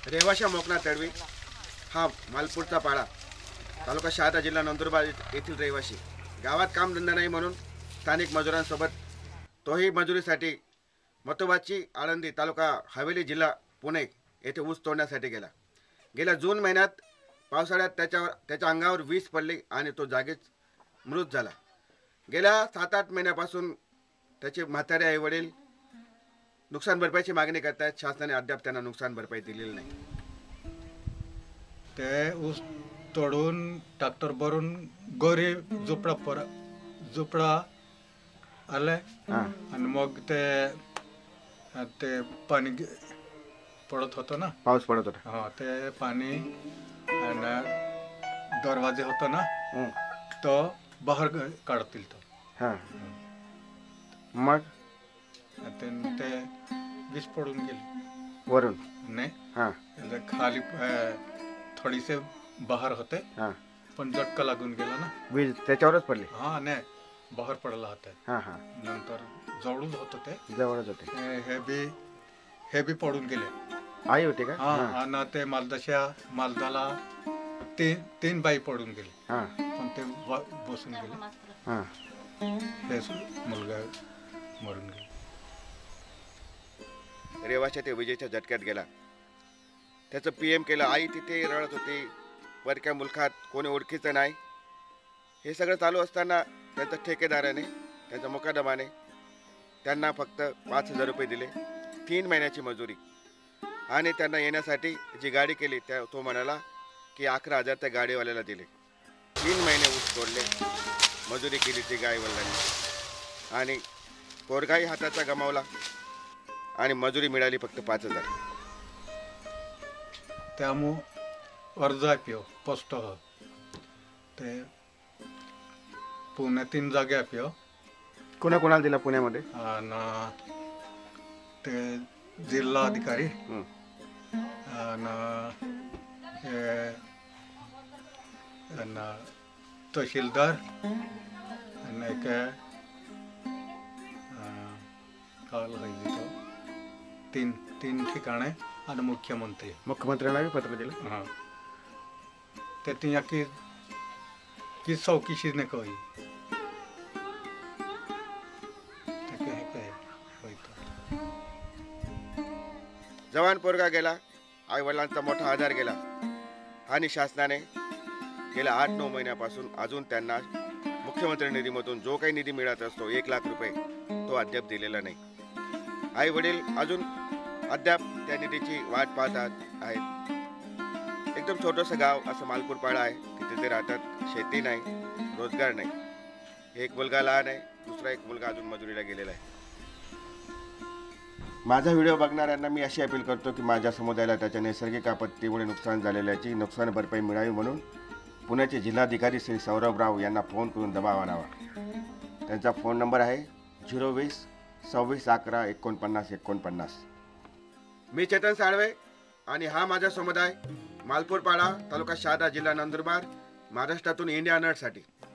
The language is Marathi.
रेवाशा मोकना तडवी हा मालपूरचा पाडा, तालुका शहादा, जिल्हा नंदुरबार येथील रहिवासी. गावात कामधंदा नाही म्हणून स्थानिक मजुरांसोबत तोही मजुरीसाठी मतोबाची आळंदी, तालुका हवेली, जिल्हा पुणे येथे ऊस तोडण्यासाठी गेला. गेल्या जून महिन्यात पावसाळ्यात त्याच्या अंगावर वीज पडली आणि तो जागीच मृत झाला. गेल्या 7-8 महिन्यापासून त्याचे म्हातारे आई वडील नुकसान भरपाईची मागणी करतायत. शासनाने अद्याप त्यांना नुकसान भरपाई दिलेली नाही. ते ऊस तोडून ट्रॅक्टर भरून गोरी झोपडा आले आणि मग ते पाणी पडत होतं ना, पाऊस पडत होता. हा, ते पाणी आणि दरवाजे होता ना, तो बाहेर काढतील तो. हां, मग ते वीज पडून गेली वरून. नाही. हां खाली थोडीसे बाहेर होते, हां, पण झटका लागून गेला ना, वीज त्याच्यावरच पडली. हा नाही, बाहेर पडला होता. हां हां, नंतर जवळच होतं ते, जवळच होते. हे बी पडून गेले. आई होती का? हा, आणि ते मालदाला तीन बाई पडून गेले. हां, पण ते बसून गेले. हां, हे मुलगा मरून गेला. रेवाशा ते विजेच्या झटक्यात गेला. त्याचं PM केलं. आई तिथे रडत होती. परक्या मुलखात कोणी ओळखीचं नाही. हे सगळं चालू असताना त्यांच्या ठेकेदाराने, त्यांच्या मुकादमाने त्यांना फक्त 5,000 रुपये दिले, 3 महिन्याची मजुरी. आणि त्यांना येण्यासाठी जी गाडी केली तो म्हणाला की 11,000 त्या गाडीवाल्याला दिले. 3 महिने ऊस तोडले, मजुरी केली ती गायवडिलांनी, आणि पोरगाही हाताचा गमावला आणि मजुरी मिळाली फक्त 5,000. त्यामुळं अर्ज आप्यो पोस्ट ते पुणे 3 जागे आप्यो. कोणाला दिला पुण्यामध्ये? आणि ते जिल्हा अधिकारी आणि तहसीलदार आणि तीन ठिकाणे आणि मुख्यमंत्र्यांना पत्र दिलं. हां, ते तिया की चौकशी नाही कही. जवान पोरगा गेला, आई वडिलांचा मोठा आधार गेला, आणि शासनाने गेल्या 8-9 महिन्यापासून अजून त्यांना मुख्यमंत्री निधीमधून जो काही निधी मिळत असतो 1 लाख रुपये, तो अद्याप दिलेला नाही. आई वडील अजून अद्याप त्या निधीची वाट पाहतात आहेत. एकदम छोटंसं गाव असं मालपूर पाडा आहे. तिथे ते राहतात. शेती नाही, रोजगार नाही. एक मुलगा लहान आहे, दुसरा एक मुलगा अजून मजुरीला गेलेला आहे. माझा व्हिडिओ बघणाऱ्यांना मी अशी अपील करतो की माझ्या समुदायाला त्याच्या नैसर्गिक आपत्तीमुळे नुकसान झालेल्याची नुकसान भरपाई मिळावी म्हणून पुण्याचे जिल्हाधिकारी श्री सौरभराव यांना फोन करून दबाव आणावा. त्यांचा फोन नंबर आहे 020 26 11 49 49. मी चेतन साळवे आणि हा माझा समुदाय, मालपूर पाडा, तालुका शहादा, जिल्हा नंदुरबार, महाराष्ट्रातून इंडिया नटसाठी.